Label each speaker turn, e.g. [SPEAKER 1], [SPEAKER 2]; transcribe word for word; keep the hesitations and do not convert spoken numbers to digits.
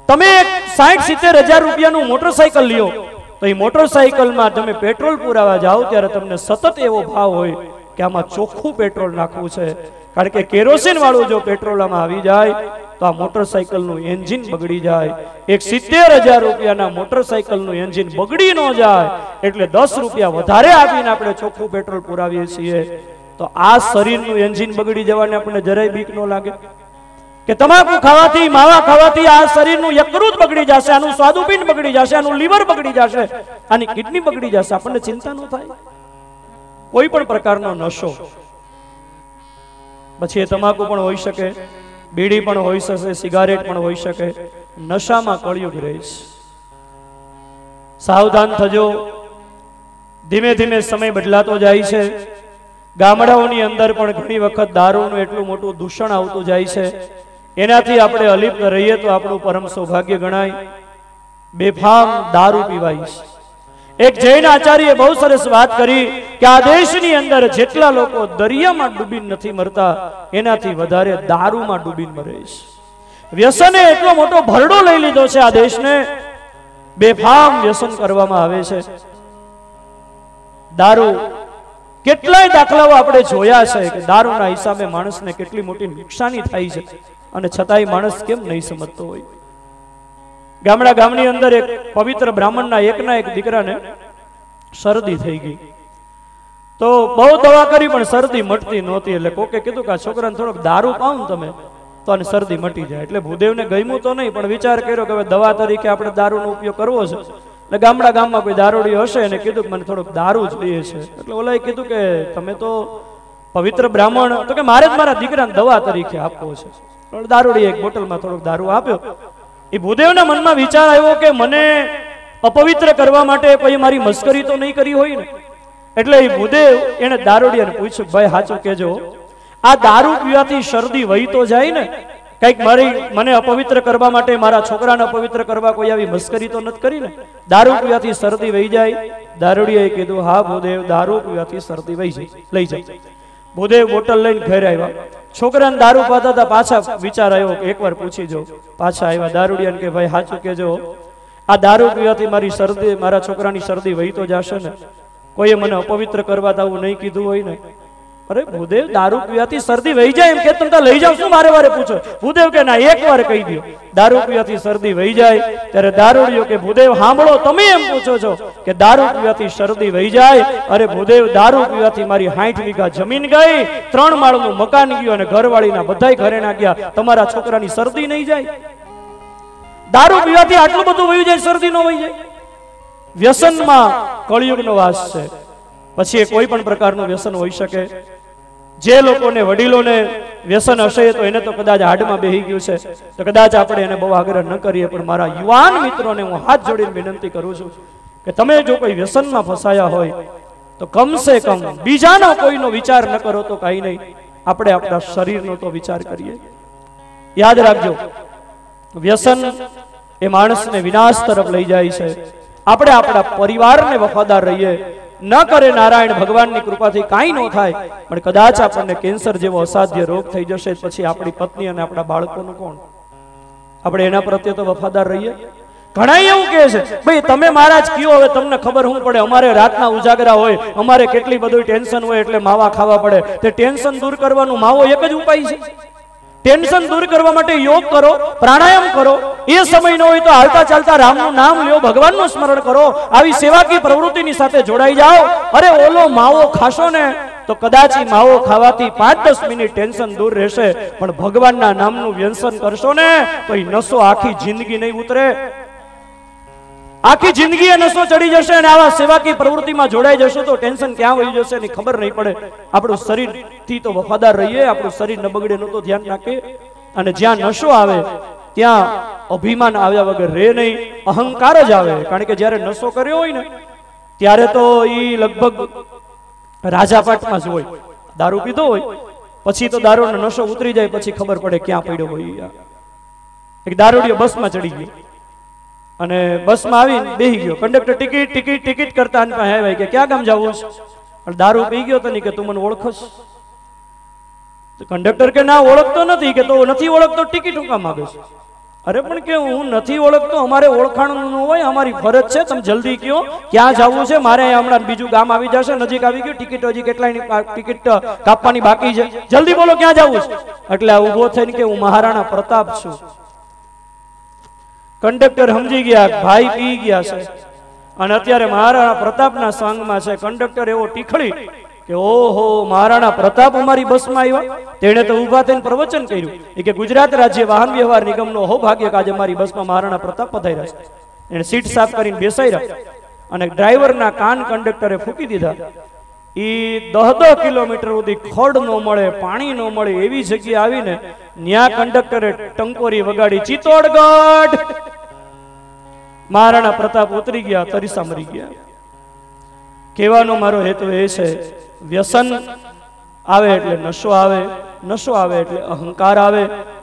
[SPEAKER 1] તમે સાઠ સિત્તેર હજાર રૂપિયાનું મોટરસાયકલ લ્યો તો એ મોટરસાયકલમાં તમે પેટ્રોલ પુરાવા જાઓ ત્યારે તમને સતત એવો ભાવ હોય કે આમાં ચોખ્ખું પેટ્રોલ નાખવું છે, કારણ કે કેરોસીન વાળું જો પેટ્રોલ આમાં આવી જાય તો આ મોટરસાયકલનું એન્જિન બગડી જાય. એક સિત્તેર હજાર રૂપિયાના મોટરસાયકલનું એન્જિન બગડી ન જાય એટલે દસ રૂપિયા વધારે આપીને આપણે ચોખ્ખું પેટ્રોલ પુરાવીએ છીએ. તો આ શરીરનું એન્જિન બગડી જવાને આપણને જરાય બીક ન લાગે કે તમાકુ ખાવાથી, માવા ખાવાથી આ શરીરનું યકૃત બગડી જશે, આનું સ્વાદુપિંડ બગડી જશે, આનું લીવર બગડી જશે, આની કિડની બગડી જશે, આપણને ચિંતા ન થાય? કોઈ પણ પ્રકારનો નશો, પછી એ તમાકુ પણ હોઈ શકે, બીડી પણ હોઈ શકે, સિગારેટ પણ હોઈ શકે, નશામાં કળિયુગ રહીશ. સાવધાન થજો. ધીમે ધીમે સમય બદલાતો જાય છે. ગામડાઓની અંદર પણ ઘણી વખત દારૂનું એટલું મોટું દૂષણ આવતું જાય છે. એનાથી આપણે અલિપ્ત રહીએ તો આપણું પરમ સૌભાગ્ય ગણાય. બેફામ દારૂ પીવાય છે. એક જૈન આચાર્યએ બહુ સરસ વાત કરી કે આ દેશની અંદર જેટલા લોકો દરિયામાં ડૂબીને નથી મરતા એનાથી વધારે દારૂમાં ડૂબીને મરે છે. વ્યસને એટલો મોટો ભરડો લઈ લીધો છે આ દેશને. બેફામ વ્યસન કરવામાં આવે છે. દારૂ, કેટલાય દાખલાઓ આપણે જોયા છે કે દારૂના હિસાબે માણસને કેટલી મોટી નુકસાની થાય છે અને છતાંય માણસ કેમ નહીં સમજતો હોય. ગામડા ગામની અંદર એક પવિત્ર બ્રાહ્મણના એકના એક દીકરાને શરદી થઈ ગઈ. તો બહુ દવા કરી પણ શરદી મટતી નહોતી. એટલે કોકે કીધું કે આ છોકરાને થોડોક દારૂ પાવ ને તમે તો આને શરદી મટી જાય. એટલે ભૂદેવને ગમ્યું તો નહીં, પણ વિચાર કર્યો કે હવે દવા તરીકે આપણે દારૂનો ઉપયોગ કરવો છે. એટલે ગામડા ગામમાં કોઈ દારૂડી હશે એને કીધું કે મને થોડોક દારૂ જોઈએ છે. એટલે ઓલાએ કીધું કે તમે તો પવિત્ર બ્રાહ્મણ, તો કે મારે જ મારા દીકરાને દવા તરીકે આપવો છે. દારૂડી એક બોટલમાં થોડોક દારૂ આપ્યો. એ ભૂદેવના મનમાં વિચાર આવ્યો કે મને અપવિત્ર કરવા માટે પછી મારી મસ્કરી તો નહીં કરી હોય ને. એટલે એ ભૂદેવ એને દારૂડિયાને પૂછ્યું, ભાઈ સાચું કહેજો, આ દારૂ પીવાથી શરદી વહી તો જાય ને? કઈક મારી મને અપવિત્ર કરવા માટે, મારા છોકરાને અપવિત્ર કરવા કોઈ આવી મસ્કરી તો નથી કરી ને? દારૂ પીવાથી શરદી વહી જાય? દારૂડિયાએ કીધું, હા ભૂદેવ, દારૂ પીવાથી શરદી વહી જાય, લઈ જાય. ભૂદેવ બોટલ લઈને ઘરે આવ્યા. છોકરાને દારૂ પાતા હતા. પાછા વિચાર આવ્યો કે એકવાર પૂછી જાઉં. પાછા આવ્યા દારૂડિયાને કે ભાઈ સાચું કહેજો, આ દારૂ પીવાથી મારી શરદી, મારા છોકરાની શરદી વહી તો જશે ને? કોઈએ મને અપવિત્ર કરવા આવું નહીં કીધું હોય ને? અરે ભૂદેવ, દારૂ પીવાથી શરદી વહી જાય એમ કે તમે લઈ જાવ, શું વારે વારે પૂછો? ભૂદેવ કે ના, એક વાર કહી દો દારૂ પીવાથી શરદી વહી જાય. ત્યારે દારૂડિયો કે ભૂદેવ સાંભળો, તમે એમ પૂછો છો કે દારૂ પીવાથી શરદી વહી જાય? અરે ભૂદેવ, દારૂ પીવાથી મારી સાઠ વીઘા જમીન ગઈ, ત્રણ માળનું મકાન ગયું અને ઘરવાળીના બધાય ઘરે ના ગયા. તમારા છોકરાની શરદી નહીં જાય? દારૂ પીવાથી આટલું બધું વહી જાય, શરદી ન વહી જાય? વ્યસનમાં કળિયુગનો વાસ છે. પછી એ કોઈ પણ પ્રકારનું વ્યસન હોઈ શકે. જે લોકોને, વડીલોને વ્યસન હશે તો એને તો કદાચ હાડમાં બેહી ગયું છે, તો કદાચ આપણે એને બહુ આગ્રહ ન કરીએ. પણ મારા યુવાન મિત્રોને હું હાથ જોડીને વિનંતી કરું છું કે તમે જો કોઈ વ્યસનમાં ફસાયા હોય તો કમસે કમ બીજાનો કોઈનો વિચાર ન કરો તો કઈ નહીં, આપણે આપણા શરીરનો તો વિચાર કરીએ. યાદ રાખજો, વ્યસન એ માણસને વિનાશ તરફ લઈ જાય છે. આપણે આપણા પરિવારને વફાદાર રહીએ. ન કરે નારાયણ ભગવાનની કૃપાથી કાંઈ ન થાય, પણ કદાચ આપણને કેન્સર જેવો અસાધ્ય રોગ થઈ જશે, પછી આપણી પત્ની અને આપણા બાળકોનું કોણ? આપણે એના પ્રત્યે તો વફાદાર રહીએ. ઘણા એવું કહે છે, ભાઈ તમે મારા જ કયો, હવે તમને ખબર શું પડે? અમારે રાતના ઉજાગરા હોય, અમારે કેટલી બધું ટેન્શન હોય એટલે માવા ખાવા પડે. તે ટેન્શન દૂર કરવાનું માવો એક જ ઉપાય છે. ટેન્શન દૂર કરવા માટે યોગ કરો, પ્રાણાયામ કરો. એ સમય ન હોય તો હાલતા ચાલતા રામનું નામ લ્યો, ભગવાનનું સ્મરણ કરો, આવી સેવાકીય પ્રવૃત્તિની સાથે જોડાઈ જાઓ. અરે ઓલો માવો ખાશો ને તો કદાચ માવો ખાવાથી પાંચ દસ મિનિટ ટેન્શન દૂર રહેશે, પણ ભગવાનના નામનું વ્યસન કરશો ને તો એ નશો આખી જિંદગી નહીં ઉતરે. આખી જિંદગી એ નશો ચડી જશે અને આવા સેવાકીય પ્રવૃત્તિમાં જોડાઈ જશો તો ટેન્શન ક્યાં વહી જશે એની ખબર નહીં પડે. આપણું શરીરથી તો વફાદાર રહીએ, આપણું શરીર ન બગડે નું તો ધ્યાન રાખીએ. અને જ્યાં નશો આવે ત્યાં અભિમાન આવ્યા વગર રહે નહીં, અહંકાર જ આવે. કારણ કે જ્યારે નશો કર્યો હોય ને ત્યારે તો એ લગભગ રાજાપાટમાં જ હોય. દારૂ પીધો હોય પછી તો દારૂનો નશો ઉતરી જાય પછી ખબર પડે ક્યાં પડ્યો હોય. એક દારૂડિયો બસમાં ચડી ગયો અને બસમાં આવીને બેહી ગયો. કંડક્ટર ટિકિટ ટિકિટ ટિકિટ કરતા આવ્યા કે ક્યાં ગામ જવું છે? દારૂ પી ગયો તો નહીં કે તું મને ઓળખસ? કંડક્ટર કે ના ઓળખતો નથી. કે તો નથી ઓળખતો ટિકિટ હું કામ માંગે છે? અરે પણ કે હું નથી ઓળખતો, અમારે ઓળખાણનું ન હોય, અમારી ફરજ છે, તમે જલ્દી કયો ક્યાં જવું છે, મારે હમણાં બીજું ગામ આવી જશે, નજીક આવી ગયું, ટિકિટ હજી કેટલાની ટિકિટ કાપવાની બાકી છે, જલ્દી બોલો ક્યાં જવું છે. એટલે આ ઊભો થઈને કે હું મહારાણા પ્રતાપ છું. કંડક્ટર સમજી ગયા ભાઈ પી ગયા છે અને અત્યારે મહારાણા પ્રતાપના સંગમાં છે. કંડક્ટર એવો ટીખળી કે ઓહો મહારાણા પ્રતાપ અમારી બસમાં આવ્યા. તેણે તો ઊભા થઈને પ્રવચન કર્યું કે ગુજરાત રાજ્ય વાહન વ્યવહાર નિગમનો હો ભાગ્ય કે આજે અમારી બસમાં મહારાણા પ્રતાપ પધાર્યા છે. એને સીટ સાફ કરીને બેસાઈ રહ્યા અને ડ્રાઈવરના કાન કંડક્ટરે ફૂકી દીધા. ઈ દહ દહ કિલોમીટર સુધી ખડ ન મળે, પાણી ન મળે એવી જગ્યા આવીને ન્યા કંડક્ટરે ટંકોરી વગાડી, ચિત્તોડગઢ. મહારાણા પ્રતાપ ઉતરી ગયા, તરીસા મરી ગયા. કહેવાનો મારો હેતુ એ છે, વ્યસન આવે એટલે નશો આવે, નશો આવે એટલે અહંકાર આવે,